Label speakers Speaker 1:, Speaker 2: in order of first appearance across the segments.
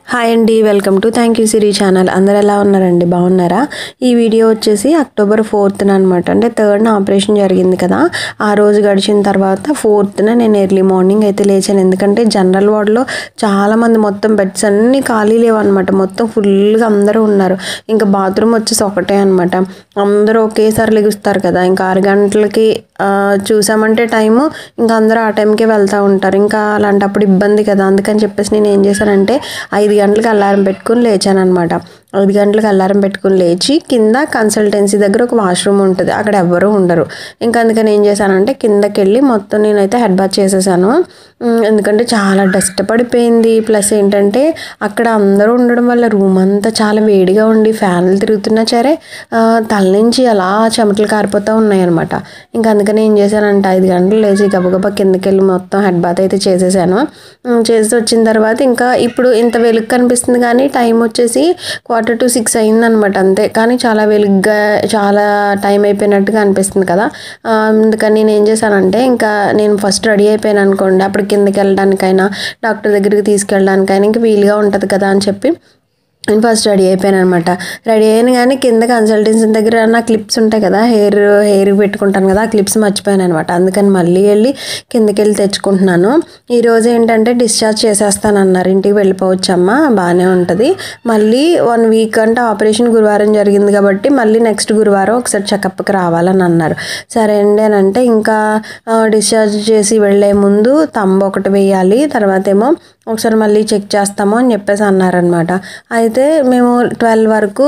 Speaker 1: Hi అండి, welcome to thank you సిరీ channel. అందరు ఎలా ఉన్నారండి? బాగున్నారా? ఈ వీడియో వచ్చేసి అక్టోబర్ 4th అనమాట. అంటే 3rd ఆపరేషన్ జరిగింది కదా, ఆ రోజు గడిచిన తర్వాత 4th నేను ఎర్లీ మార్నింగ్ అయితే లేచాను. ఎందుకంటే జనరల్ వార్డులో చాలామంది, మొత్తం బెడ్స్ అన్నీ ఖాళీ లేవన్నమాట. మొత్తం ఫుల్గా అందరూ ఉన్నారు. ఇంకా బాత్రూమ్ వచ్చేసి ఒకటే అనమాట. అందరూ ఒకేసారి లెగుస్తారు కదా. ఇంకా 6 గంటలకి చూసామంటే టైము, ఇంకా అందరూ ఆ టైంకే వెళ్తూ ఉంటారు. ఇంకా అలాంటప్పుడు ఇబ్బంది కదా. అందుకని చెప్పేసి నేను ఏం చేశానంటే 5 గంటలకు అలారం పెట్టుకుని లేచాను అనమాట. 5 గంటలకు అలారం పెట్టుకుని లేచి కింద కన్సల్టెన్సీ దగ్గర ఒక వాష్రూమ్ ఉంటుంది, అక్కడ ఎవ్వరూ ఉండరు. ఇంకా అందుకని ఏం చేశానంటే కిందకి వెళ్ళి మొత్తం నేనైతే హెడ్ బాత్ చేసేసాను. ఎందుకంటే చాలా డస్ట్ పడిపోయింది. ప్లస్ ఏంటంటే అక్కడ అందరూ ఉండడం వల్ల రూమ్ అంతా చాలా వేడిగా ఉండి ఫ్యాన్లు తిరుగుతున్నా సరే తల నుంచి అలా చెమటలు కారిపోతూ ఉన్నాయి అనమాట. ఇంకా అందుకని ఏం చేశానంటే 5 గంటలు లేచి గబగబా కిందకి వెళ్ళి మొత్తం హెడ్ బాత్ అయితే చేసేసాను. చేసి వచ్చిన తర్వాత ఇంకా ఇప్పుడు ఇంత వెలుగు కనిపిస్తుంది, కానీ టైం వచ్చేసి 5:45 అయిందనమాట అంతే. కానీ చాలా వెలుగ్గా చాలా టైం అయిపోయినట్టుగా అనిపిస్తుంది కదా. అందుకని నేను ఏం చేశానంటే ఇంకా నేను ఫస్ట్ రెడీ అయిపోయాను అనుకోండి, అప్పుడు కిందకి వెళ్ళడానికైనా డాక్టర్ దగ్గరికి తీసుకెళ్ళడానికైనా ఇంకా వీలుగా ఉంటుంది కదా అని చెప్పి నేను ఫస్ట్ రెడీ అయిపోయాను అనమాట. రెడీ అయ్యాను, కానీ కింద కన్సల్టెన్సీ దగ్గర నా క్లిప్స్ ఉంటాయి కదా, హెయిర్ పెట్టుకుంటాను కదా, ఆ క్లిప్స్ మర్చిపోయాను అనమాట. అందుకని మళ్ళీ వెళ్ళి కిందకి వెళ్ళి తెచ్చుకుంటున్నాను. ఈరోజు ఏంటంటే డిశ్చార్జ్ చేసేస్తానన్నారు, ఇంటికి వెళ్ళిపోవచ్చమ్మా, బాగానే ఉంటుంది. మళ్ళీ 1 వీక్ అంటే ఆపరేషన్ గురువారం జరిగింది కాబట్టి మళ్ళీ నెక్స్ట్ గురువారం ఒకసారి చెకప్కి రావాలని అన్నారు. సరే అండి అని అంటే ఇంకా డిశ్చార్జ్ చేసి వెళ్ళే ముందు తంబు ఒకటి వేయాలి, తర్వాత ఏమో ఒకసారి మళ్ళీ చెక్ చేస్తాము అని చెప్పేసి అన్నారనమాట. అయితే మేము 12 వరకు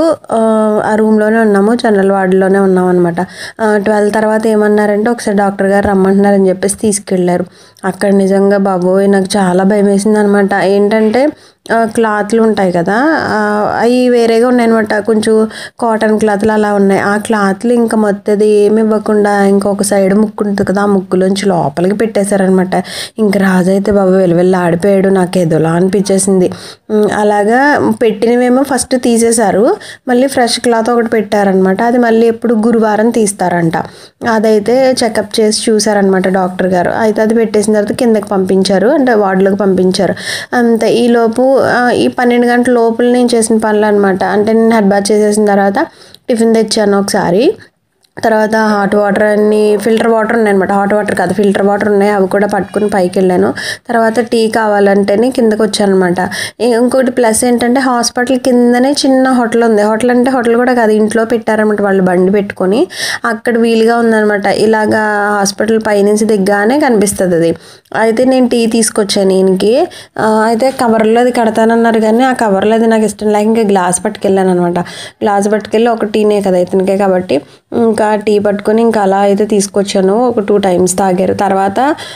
Speaker 1: ఆ రూమ్లోనే ఉన్నాము, జనరల్ వార్డులోనే ఉన్నాం అనమాట. 12 తర్వాత ఏమన్నారంటే ఒకసారి డాక్టర్ గారు రమ్మంటున్నారని చెప్పేసి తీసుకెళ్లారు. అక్కడ నిజంగా బాబోయ్ నాకు చాలా భయం వేసింది అనమాట. ఏంటంటే క్లాత్లు ఉంటాయి కదా, అవి వేరేగా ఉన్నాయన్నమాట. కొంచెం కాటన్ క్లాత్లు అలా ఉన్నాయి. ఆ క్లాత్లు ఇంకా మొత్తది ఏమి ఇవ్వకుండా ఇంకొక సైడ్ ముక్కు ఉంటుంది కదా, ఆ ముక్కులోంచి లోపలికి పెట్టేశారనమాట. ఇంక రాజు అయితే బాబు వెళ్ళి ఆడిపోయాడు. నాకు ఏదోలా అనిపించేసింది. అలాగా పెట్టినవేమో ఫస్ట్ తీసేశారు, మళ్ళీ ఫ్రెష్ క్లాత్ ఒకటి పెట్టారనమాట. అది మళ్ళీ ఎప్పుడు గురువారం తీస్తారంట. అదైతే చెకప్ చేసి చూసారనమాట డాక్టర్ గారు. అయితే అది పెట్టేసిన తర్వాత కిందకి పంపించారు, అంటే వార్డులోకి పంపించారు. అంతే. ఈలోపు ఈ 12 గంటల లోపల నేను చేసిన పనులు అనమాట. అంటే నేను హెడ్ బాత్ చేసేసిన తర్వాత టిఫిన్ తెచ్చాను ఒకసారి, తర్వాత హాట్ వాటర్ అన్ని ఫిల్టర్ వాటర్ ఉన్నాయన్నమాట. హాట్ వాటర్ కాదు, ఫిల్టర్ వాటర్ ఉన్నాయి, అవి కూడా పట్టుకుని పైకి వెళ్ళాను. తర్వాత టీ కావాలంటేనే కిందకు వచ్చాను అనమాట. ఇంకోటి ప్లస్ ఏంటంటే హాస్పిటల్ కిందనే చిన్న హోటల్ ఉంది. హోటల్ అంటే హోటల్ కూడా కాదు, ఇంట్లో పెట్టారనమాట వాళ్ళు బండి పెట్టుకొని. అక్కడ వీలుగా ఉందనమాట. ఇలాగా హాస్పిటల్ పైనుంచి దిగ్గానే కనిపిస్తుంది అది. అయితే నేను టీ తీసుకొచ్చాను ఈయనకి. అయితే కవర్లో అది కడతానన్నారు, కానీ ఆ కవర్లో అది నాకు ఇష్టం లేక ఇంకా గ్లాస్ పట్టుకెళ్ళాను అనమాట. గ్లాస్ పట్టుకెళ్ళి ఒక టీనే కదా ఇతనికే కాబట్టి ఇంకా టీ పట్టుకొని ఇంకా అలా అయితే తీసుకొచ్చాను. ఒక 2 times తాగారు. తర్వాత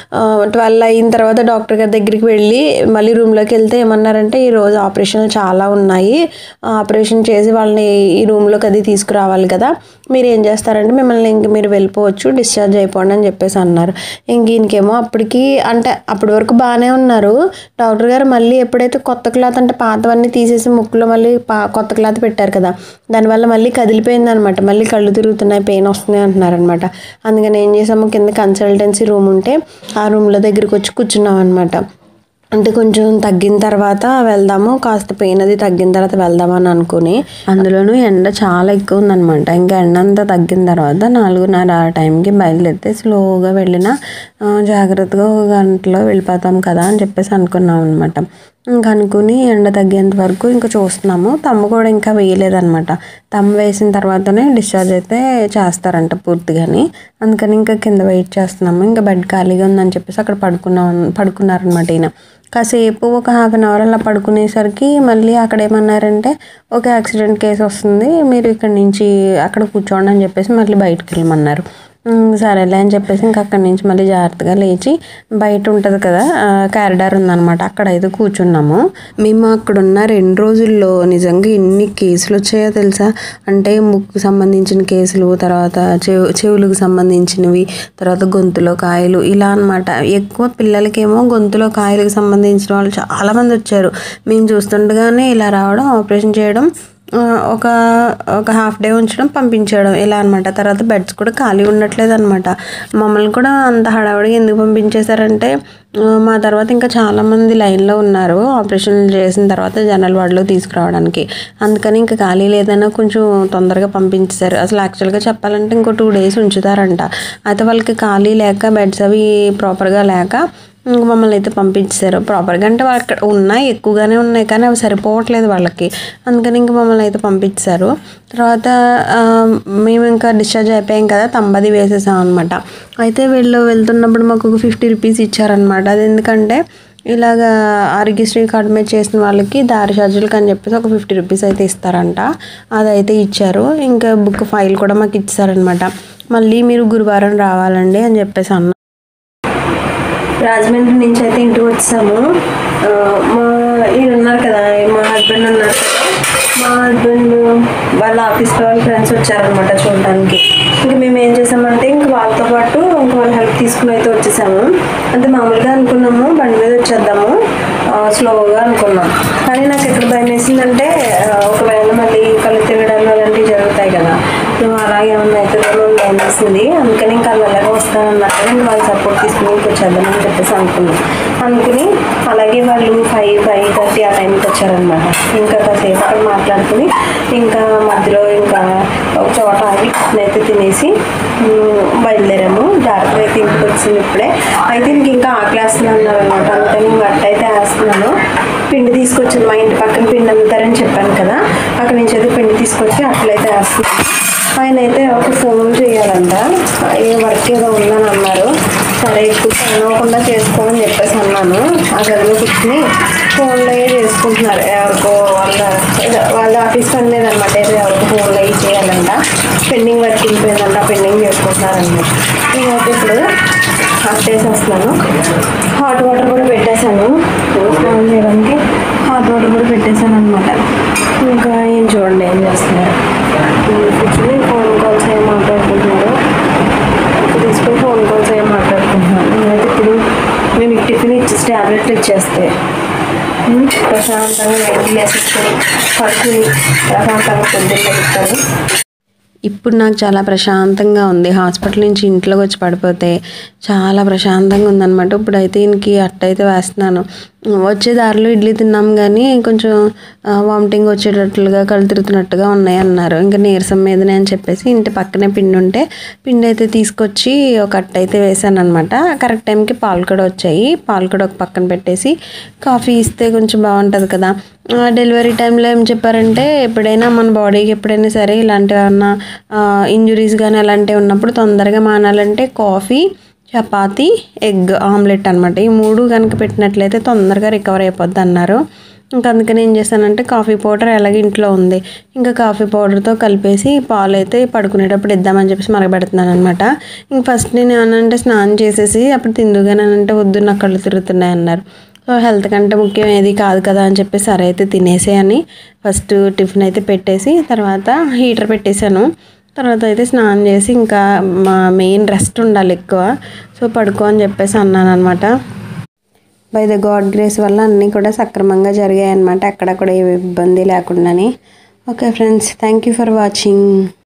Speaker 1: 12 అయిన తర్వాత డాక్టర్ గారి దగ్గరికి వెళ్ళి మళ్ళీ రూమ్లోకి వెళ్తే ఏమన్నారంటే ఈరోజు ఆపరేషన్లు చాలా ఉన్నాయి, ఆపరేషన్ చేసి వాళ్ళని ఈ రూమ్లోకి అది తీసుకురావాలి కదా, మీరు ఏం చేస్తారంటే మిమ్మల్ని ఇంక మీరు వెళ్ళిపోవచ్చు, డిశ్చార్జ్ అయిపోండి అని చెప్పేసి అన్నారు. ఇంక ఈయనకేమో అప్పటికి అంటే అప్పటి వరకు బాగానే ఉన్నారు. డాక్టర్ గారు మళ్ళీ ఎప్పుడైతే కొత్త క్లాత్ అంటే పాతవన్నీ తీసేసి ముక్కులో మళ్ళీ కొత్త క్లాత్ పెట్టారు కదా, దానివల్ల మళ్ళీ కదిలిపోయింది అనమాట. మళ్ళీ కళ్ళు తిరుగుతున్నాయి, పెయిన్ వస్తున్నాయి అంటున్నారనమాట. అందుకని ఏం చేసాము, కింద కన్సల్టెన్సీ రూమ్ ఉంటే ఆ రూమ్లో దగ్గరికి వచ్చి కూర్చున్నాం అనమాట. అంటే కొంచెం తగ్గిన తర్వాత వెళ్దాము, కాస్త పెయిన్ అది తగ్గిన తర్వాత వెళ్దామని అనుకుని, అందులోనూ ఎండ చాలా ఎక్కువ ఉందనమాట. ఇంకా ఎండ అంతా తగ్గిన తర్వాత 4:30 ఆ టైంకి బయలుదేరితే స్లోగా వెళ్ళిన జాగ్రత్తగా 1 గంటలో వెళ్ళిపోతాం కదా అని చెప్పేసి అనుకున్నాం అనమాట. ఇంకా అనుకుని ఎండ తగ్గేంత వరకు ఇంకా చూస్తున్నాము. తమ్ము కూడా ఇంకా వేయలేదనమాట. తమ్ము వేసిన తర్వాతనే డిశ్చార్జ్ అయితే చేస్తారంట పూర్తిగాని. అందుకని ఇంకా కింద వెయిట్ చేస్తున్నాము. ఇంకా బెడ్ ఖాళీగా ఉందని చెప్పేసి అక్కడ పడుకున్నారనమాట ఈయన. కాసేపు ఒక 1/2 hour అలా పడుకునేసరికి మళ్ళీ అక్కడ ఏమన్నారంటే ఒక యాక్సిడెంట్ కేసు వస్తుంది, మీరు ఇక్కడ నుంచి అక్కడ కూర్చోండి అని చెప్పేసి మళ్ళీ బయటకు వెళ్ళమన్నారు. సరేలే అని చెప్పేసి ఇంకా అక్కడి నుంచి మళ్ళీ జాగ్రత్తగా లేచి బయట ఉంటుంది కదా కారిడార్ ఉందన్నమాట, అక్కడైతే కూర్చున్నాము. మేము అక్కడున్న 2 రోజుల్లో నిజంగా ఎన్ని కేసులు వచ్చాయో తెలుసా. అంటే ముక్కు సంబంధించిన కేసులు, తర్వాత చెవులకు సంబంధించినవి, తర్వాత గొంతులో కాయలు, ఇలా అనమాట. ఎక్కువ పిల్లలకేమో గొంతులో కాయలకు సంబంధించిన వాళ్ళు చాలామంది వచ్చారు. మేము చూస్తుండగానే ఇలా రావడం, ఆపరేషన్ చేయడం, ఒక ఒక హాఫ్ డే ఉంచడం పంపించడం ఇలా అనమాట. తర్వాత బెడ్స్ కూడా ఖాళీ ఉండట్లేదు అనమాట. మమ్మల్ని కూడా అంత హడావుడిగా ఎందుకు పంపించేశారంటే మా తర్వాత ఇంకా చాలామంది లైన్లో ఉన్నారు ఆపరేషన్ చేసిన తర్వాత జనరల్ వార్డులో తీసుకురావడానికి. అందుకని ఇంకా ఖాళీ లేదన్నా కొంచెం తొందరగా పంపించేశారు. అసలు యాక్చువల్గా చెప్పాలంటే ఇంకో 2 days ఉంచుతారంట. అయితే వాళ్ళకి ఖాళీ లేక బెడ్స్ అవి ప్రాపర్గా లేక ఇంక మమ్మల్ని అయితే పంపించారు. ప్రాపర్గా అంటే అక్కడ ఉన్నాయి, ఎక్కువగానే ఉన్నాయి, కానీ అవి సరిపోవట్లేదు వాళ్ళకి. అందుకని ఇంక మమ్మల్ని అయితే పంపించారు. తర్వాత మేము ఇంకా డిశ్చార్జ్ అయిపోయాం కదా, తంబది వేసేసాం అనమాట. అయితే వెళ్తున్నప్పుడు మాకు ఒక 50 rupees ఇచ్చారనమాట. అది ఎందుకంటే ఇలాగా ఆరోగ్యశ్రీ కార్డు మీద చేసిన వాళ్ళకి దారి ఛార్జీలకు అని చెప్పేసి ఒక 50 rupees అయితే ఇస్తారంట. అదైతే ఇచ్చారు. ఇంకా బుక్ ఫైల్ కూడా మాకు ఇచ్చారనమాట. మళ్ళీ మీరు గురువారం రావాలండి అని చెప్పేసి అన్న. రాజమండ్రి నుంచి అయితే ఇంటికి వచ్చాము. ఈయన ఉన్నారు కదా, మా హస్బెండ్ ఉన్నారు కదా, మా హస్బెండ్ వాళ్ళ ఆఫీస్లో వాళ్ళ ఫ్రెండ్స్ వచ్చారనమాట చూడడానికి. ఇంకా మేము ఏం చేసామంటే ఇంక వాళ్ళతో పాటు ఇంక వాళ్ళ హెల్ప్ తీసుకుని అయితే వచ్చేసాము. అంటే మామూలుగా అనుకున్నాము బండి మీద వచ్చేద్దాము స్లోగా అనుకున్నాం. కానీ నాకు ఎక్కడ భయం వేసిందంటే ఒకవేళ మళ్ళీ కళ్ళు తిరగడాలు అలాంటివి జరుగుతాయి కదా, అలాగే ఏమన్నా అయితే భయం వేసింది. అందుకని ఇంకా మెల్లగా వస్తానన్నారు. ఇంకా వాళ్ళ సపోర్ట్ తీసుకుని వచ్చేద్దామని చెప్పేసి అనుకుని అలాగే వాళ్ళు 5:30 ఆ టైంకి వచ్చారనమాట. ఇంకా కాసేపు అక్కడ మాట్లాడుకుని ఇంకా మధ్యలో ఇంకా ఒక చోట ఆగి అయితే తినేసి బయలుదేరాము. డాక్టర్ అయితే ఇంటికి వచ్చింది ఇప్పుడే. అయితే ఇంకా ఆకలేస్తున్నాను అన్నారు అనమాట. అందుకని గట్ట అయితే వేస్తున్నాను. పిండి తీసుకొచ్చాను, మా ఇంటి పక్కన పిండి అమ్ముతారని చెప్పాను కదా, అక్కడి నుంచి అయితే పిండి తీసుకొచ్చి అట్లయితే వేస్తున్నాను. ఆయన అయితే ఒక ఫోన్ చేయాలంట, ఏ వర్క్ ఏదో ఉందని అన్నారు. సరే ఎక్కువ పని అవ్వకుండా చేసుకోమని చెప్పేసి అన్నాను. ఆ గదిలో కూర్చుని ఫోన్లో చేసుకుంటున్నారు. ఎవరికో వాళ్ళ ఆఫీస్ పని లేదనమాట, ఏదో ఎవరికి ఫోన్లో చేయాలంట. పెండింగ్ వర్క్ వెళ్ళిపోయిందంట, పెండింగ్ చేసుకుంటున్నారనమాట. నేనైతే ఇప్పుడు చేసేస్తున్నాను. హాట్ వాటర్ కూడా పెట్టేశాను, స్నానం చేయడానికి హాట్ వాటర్ కూడా పెట్టేశాను అనమాట. ఇంకా ఏం చూడండి ఏం చేస్తున్నారు, కూర్చొని ఫోన్ కాల్స్ ఏం మాట్లాడుకుంటున్నారు, తీసుకొని ఫోన్ కాల్స్ ఏం మాట్లాడుకుంటున్నాను. నేనైతే ఇప్పుడు మేము టిఫిన్ ఇచ్చేసి ట్యాబ్లెట్లు ఇచ్చేస్తే ప్రశాంతంగా ఎండలు వేసేసుకొని పడుకుని ప్రశాంతంగా పొద్దున్న ఇస్తాను. ఇప్పుడు నాకు చాలా ప్రశాంతంగా ఉంది. హాస్పిటల్ నుంచి ఇంట్లోకి వచ్చి పడిపోతే చాలా ప్రశాంతంగా ఉందన్నమాట. ఇప్పుడైతే ఈయనకి అట్టయితే వేస్తున్నాను. వచ్చే దారిలో ఇడ్లీ తిన్నాం కానీ కొంచెం వామిటింగ్ వచ్చేటట్లుగా కళ్ళు తిరుగుతున్నట్టుగా ఉన్నాయి అన్నారు. ఇంకా నీరసం మీదనే అని చెప్పేసి ఇంటి పక్కనే పిండి ఉంటే పిండి అయితే తీసుకొచ్చి ఒక అట్టయితే వేసాను అనమాట. కరెక్ట్ టైంకి పాలు కూడా వచ్చాయి. పాలు కూడా ఒక పక్కన పెట్టేసి కాఫీ ఇస్తే కొంచెం బాగుంటుంది కదా. డెలివరీ టైంలో ఏం చెప్పారంటే ఎప్పుడైనా మన బాడీకి ఎప్పుడైనా సరే ఇలాంటివి ఏమన్నా ఇంజురీస్ కానీ అలాంటివి ఉన్నప్పుడు తొందరగా మానాలంటే కాఫీ, చపాతీ, ఎగ్ ఆమ్లెట్ అనమాట. ఈ 3 కనుక పెట్టినట్లయితే తొందరగా రికవర్ అయిపోద్ది అన్నారు. ఇంకా అందుకని ఏం చేశానంటే కాఫీ పౌడర్ ఎలాగ ఇంట్లో ఉంది, ఇంకా కాఫీ పౌడర్తో కలిపేసి పాలు అయితే పడుకునేటప్పుడు ఇద్దామని చెప్పేసి మరగబెడుతున్నాను అనమాట. ఇంక ఫస్ట్ నేను ఏమనంటే స్నానం చేసేసి అప్పుడు తిందుగానంటే వద్దు నాకు కళ్ళు తిరుగుతున్నాయి అన్నారు. సో హెల్త్ కంటే ముఖ్యం ఏది కాదు కదా అని చెప్పి సరే అయితే తినేసేయని ఫస్ట్ టిఫిన్ అయితే పెట్టేసి తర్వాత హీటర్ పెట్టేశాను. తర్వాత అయితే స్నానం చేసి ఇంకా మా మెయిన్ రెస్ట్ ఉండాలి ఎక్కువ, సో పడుకో అని చెప్పేసి అన్నాను అనమాట. బై ద గాడ్ గ్రేస్ వల్ల అన్నీ కూడా సక్రమంగా జరిగాయి అనమాట, అక్కడ కూడా ఏ ఇబ్బంది లేకుండాని. Okay friends, thank you for watching.